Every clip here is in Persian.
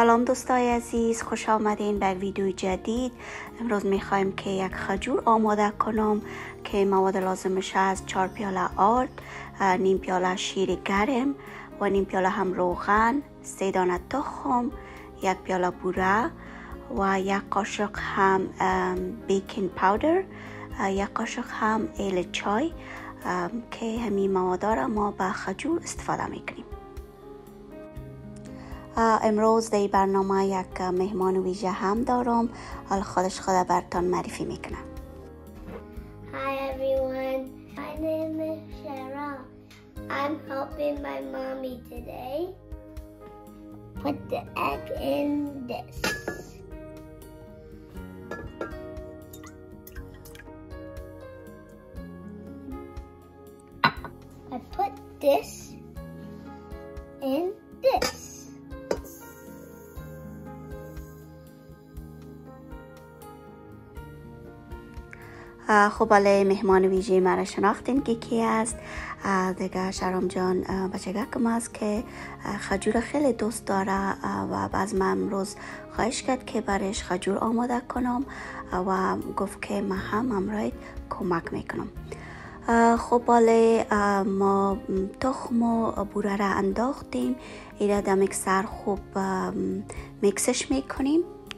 سلام دوستای عزیز، خوش آمدین به ویدیو جدید. امروز میخوایم که یک خجور آماده کنم که مواد لازمش از 4 پیاله آرد، نیم پیاله شیر گرم و نیم پیاله هم روغن، 3 دانه تخم، 1 پیاله بوره و 1 قاشق هم بیکینگ پاودر، 1 قاشق هم ایل چای که همین مواد را ما به خجور استفاده میکنیم. امروز در برنامه یک مهمان ویژه هم دارم. حالا خودش خود براتون معرفی میکنه. Hi everyone, my name is Shara. I'm helping my mommy today. Put the egg in this. I put this in this. خب بله، مهمان ویژه مرا شناختین که کی است. دیگه شرام جان بچگکم است که خجور خیلی دوست داره و باز من امروز خواهش کرد که برایش خجور آماده کنم و گفت که من هم امروز کمک میکنم. خب بله، ما تخم و بوره را انداختیم، ایره در میکسر خوب میکسش میکنیم.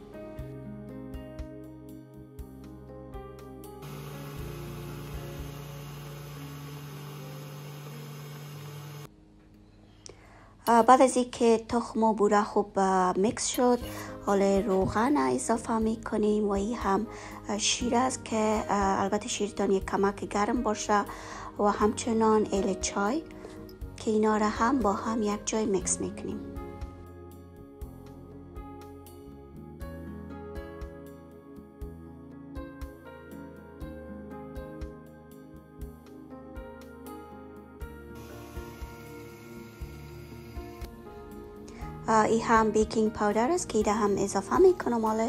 بعد از اینکه تخم و بوره خوب میکس شد، حالا روغن اضافه میکنیم و این هم شیر است که البته شیرتان یک کمک گرم باشه و همچنان ایل چای که اینا را هم با هم یک جای میکس میکنیم. ای هم بیکینگ پاودر است که ایده هم اضافه میکنم. حالا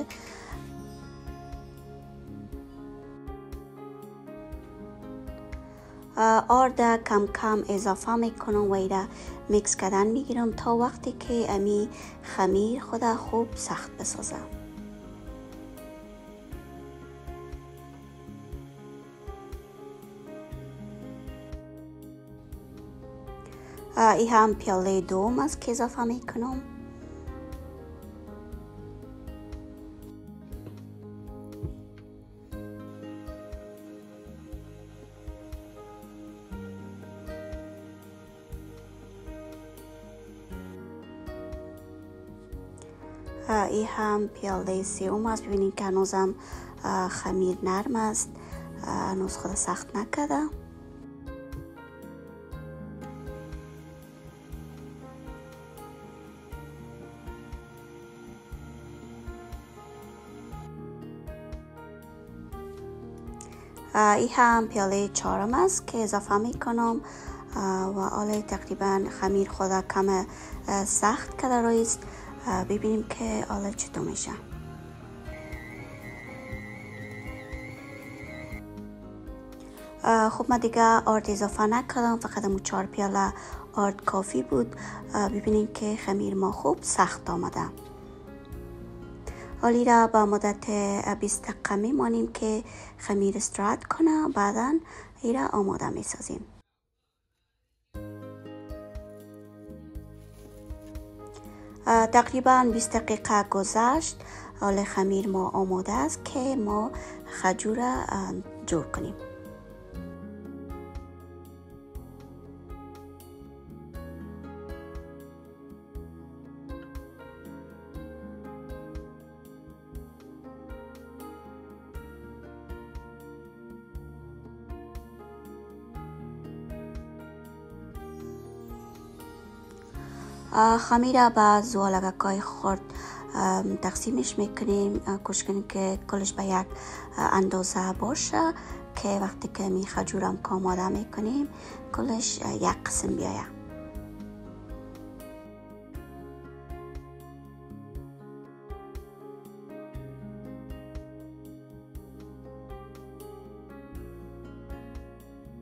آرد کم کم اضافه میکنم و ایده میکس کردن میگیرم تا وقتی که امی خمیر خود خوب سخت بسازه. ای هم پیاله دوم است که اضافه میکنم. ای هم پیاله سوم است. ببینید که هنوزم خمیر نرم است، هنوز خود سخت نکرده. ای هم پیاله چهارم است که اضافه میکنم و حالا تقریبا خمیر خود کم سخت کرده است. ببینیم که حالا چطور میشه. خب من دیگه آرد اضافه نکردم، فقط امو 4 پیاله آرد کافی بود. ببینیم که خمیر ما خوب سخت آمده. حالی را با مدت 20 دقیقه میمانیم که خمیر استراحت کنه، بعدا ایره آماده میسازیم. تقریبا 20 دقیقه گذشت. حالا خمیر ما آماده است که ما خجور را جور کنیم. خمیر را به زوالگکای خرد تقسیمش میکنیم. کوشش کنیم که کلش به یک اندازه باشه که وقتی که می خجورم که آماده میکنیم کلش یک قسم بیاید.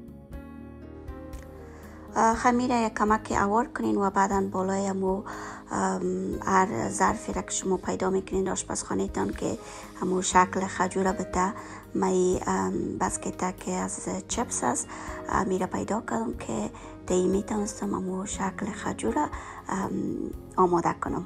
خمیر یک کمک اوار کنین و بعدا بالای مو هر ظرفی را که شما پیدا میکنین آشپزخانه تان که همون شکل خجوره بده، می بسکته که از چپس است میره پیدا کردم که دی میتونستم همون شکل خجوره آماده کنم.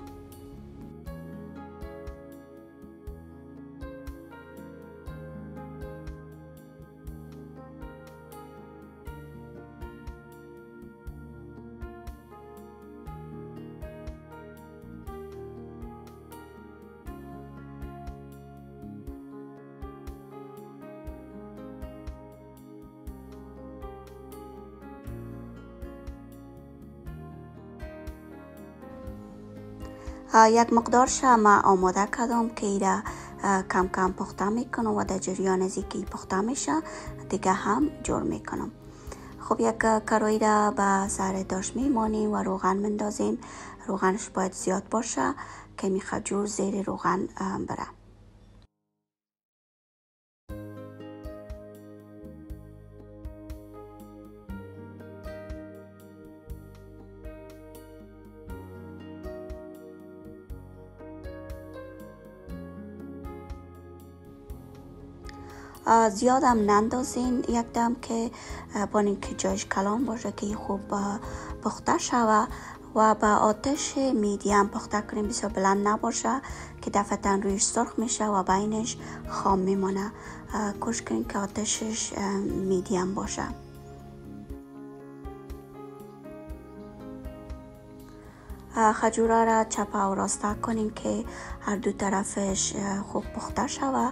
یک مقدارش ما آماده کردم که ایره کم کم پخته میکنم و در جریان ازی که پخته میشه دیگه هم جور میکنم. خب یک کارایی را به سر داش میمانیم و روغن مندازیم. روغنش باید زیاد باشه که می خجور زیر روغن بره. زیادم نندازین یک دم که با اینکه جایش کلان باشه که خوب پخته شوه و با آتش میدیم پخته کنیم، بسیار بلند نباشه که دفعتا رویش سرخ میشه و بینش خام میمونه. کوشش کنین که آتشش میدیم باشه. خجوره را چپ و راسته کنین که هر دو طرفش خوب پخته شوه.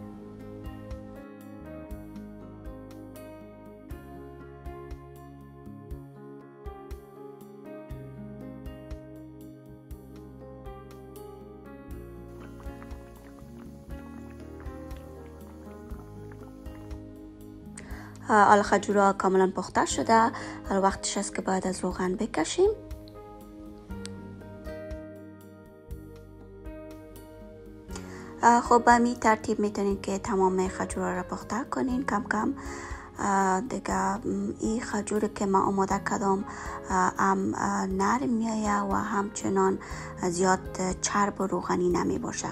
حالا خجوره کاملا پخته شده. حالا وقتش است که باید از روغن بکشیم. خب به می ترتیب میتونین که تمام خجوره را پخته کنین کم کم. دیگه این خجوره که ما آماده کردم هم نرم میایه و همچنان زیاد چرب و روغنی نمی باشه.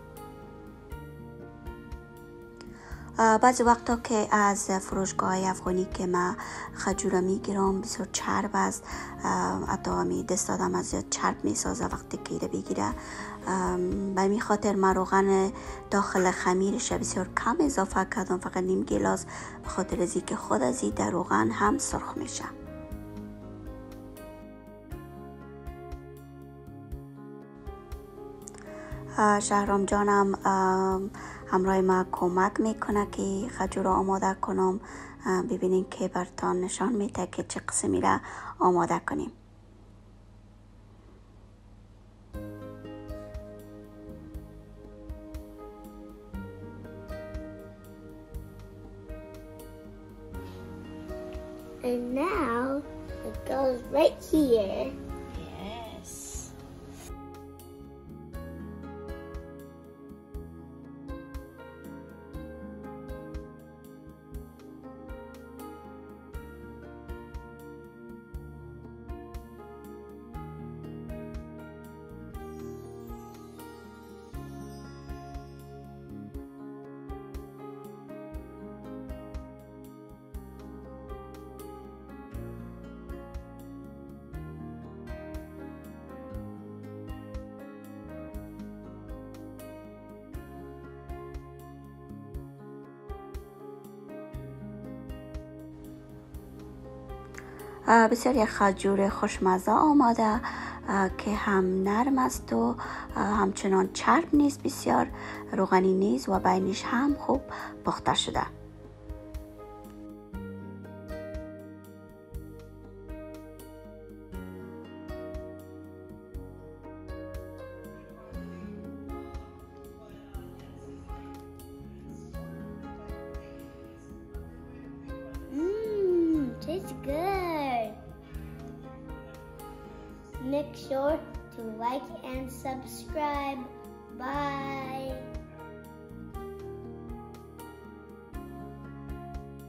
بعضی وقتا که از فروشگاه افغانی که ما خجوره میگیرم بسیار چرب است، حتی همی دست دادم از زیاد چرب میسازه وقتی که ایره بگیره. به می خاطر ما روغن داخل خمیرش بسیار کم اضافه کردم، فقط نیم گلاس، به خاطر ازی که خود ازی در روغن هم سرخ میشه. شهرام جانم همراه ما کمک میکنه که خجوره آماده کنم. ببینین که برتان نشان میده که چه قسمی را آماده کنیم. And now it goes right here. Yes. بسیار یک خجور خوشمزه آماده که هم نرم است و همچنان چرب نیست، بسیار روغنی نیست و بینش هم خوب پخته شده. Tastes good. Make sure to like and subscribe. Bye.